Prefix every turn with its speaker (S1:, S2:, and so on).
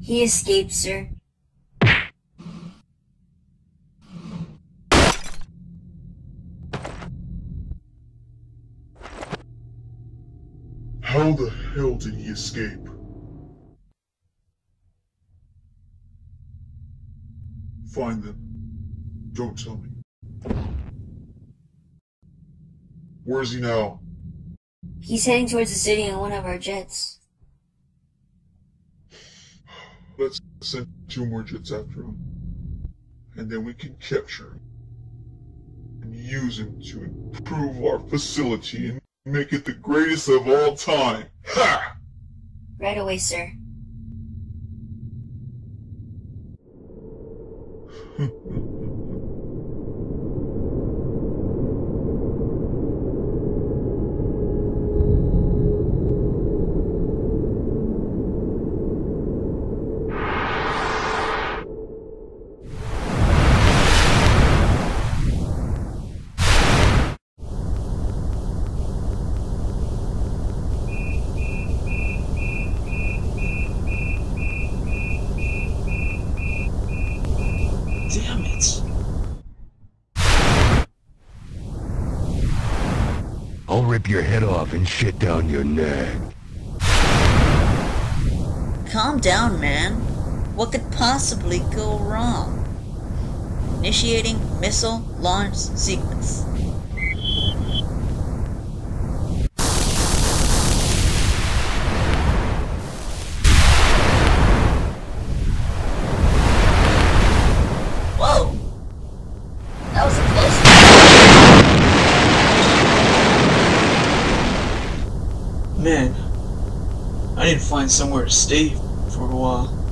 S1: He escaped, sir.
S2: How the hell did he escape? Find them. Don't tell me. Where is he now?
S1: He's heading towards the city on one of our jets.
S2: Let's send 2 more jets after him. And then we can capture him. And use him to improve our facility and make it the greatest of all time. Ha!
S1: Right away, sir.
S3: Damn it.
S4: I'll rip your head off and shit down your neck.
S5: Calm down, man. What could possibly go wrong? Initiating missile launch sequence. Whoa! That was a close one.
S3: Man, I need to find somewhere to stay for a while.